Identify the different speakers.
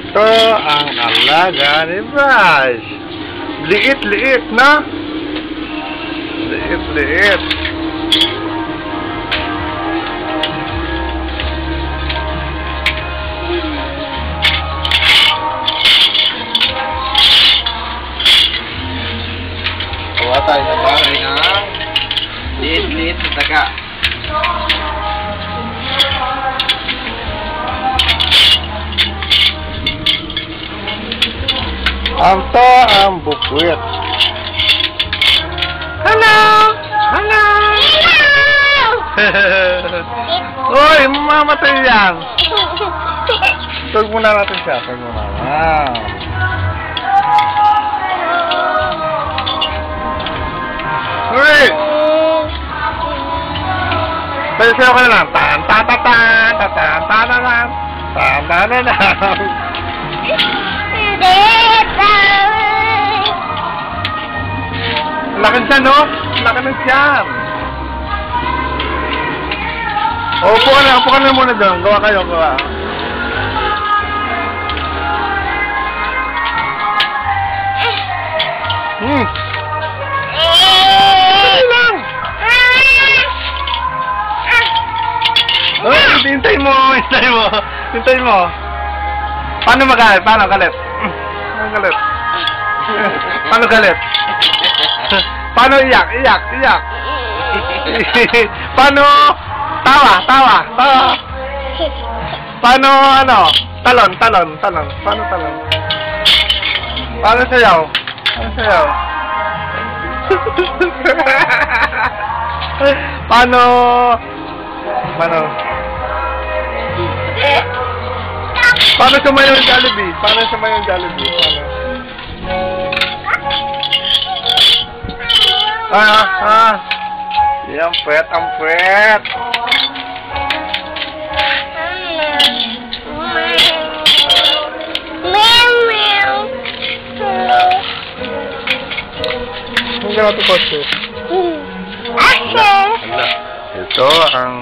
Speaker 1: Ito ang alaga ni Bash. Liit-liit na. Liit-liit. Kuha tayo ng bahay ng liit-liit na taga. Ito ang bukwit. Hello! Hello! Hello! Uy, mamamatay yan. Tug muna natin siya. Tug muna. Wow. Uy! Pwede sa'yo ko na lang. Tan-ta-ta-tan! Tan-ta-ta-tan! Tan-ta-ta-tan! Laki siya, no? Laki ng siyam. Upo ka na muna doon. Gawa kayo, gawa. Lang. Hintay mo. Hintay mo. Paano magalit? Paano galit? Paano galit? Paano galit? Paano iyak? Paano tawa? Paano ano? Talon. Paano talon? Paano sayaw? Paano? Paano sumayaw yung Jollibee? Paano? Ang puwet. Hindi na ito posto. Ito ang